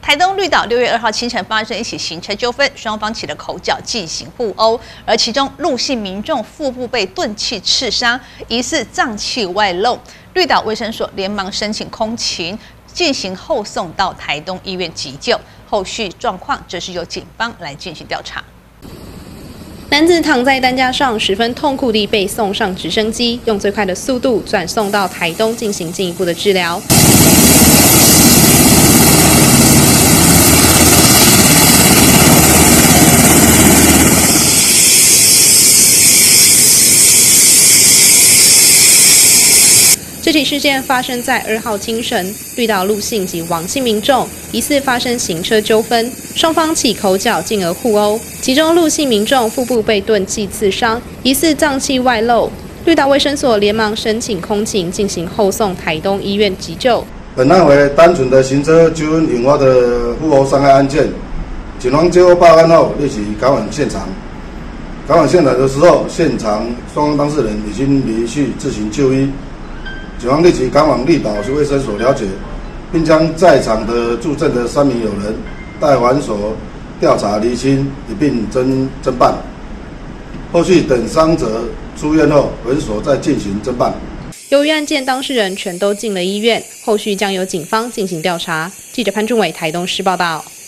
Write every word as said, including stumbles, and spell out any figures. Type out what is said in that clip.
台东绿岛六月二号清晨发生一起行车纠纷，双方起了口角，进行互殴，而其中陆姓民众腹部被钝器刺伤，疑似脏器外露。绿岛卫生所连忙申请空勤，进行后送到台东医院急救。后续状况则是由警方来进行调查。 男子躺在担架上，十分痛苦地被送上直升机，用最快的速度转送到台东进行进一步的治疗。这起事件发生在二号清晨，绿岛陆姓及王姓民众疑似发生行车纠纷，双方起口角，进而互殴。其中陆姓民众腹部被钝器刺伤，疑似脏器外露。绿岛卫生所连忙申请空勤，进行后送台东医院急救。 本案为单纯的行车纠纷引发的互殴伤害案件，警方接获报案后立即赶往现场。赶往现场的时候，现场双方当事人已经离去自行就医。 警方立即赶往绿岛市卫生所了解，并将在场的助阵的三名友人带还所调查厘清，一并侦侦办。后续等伤者出院后，本所再进行侦办。 由于案件当事人全都进了医院，后续将由警方进行调查。记者潘俊伟台东市报道。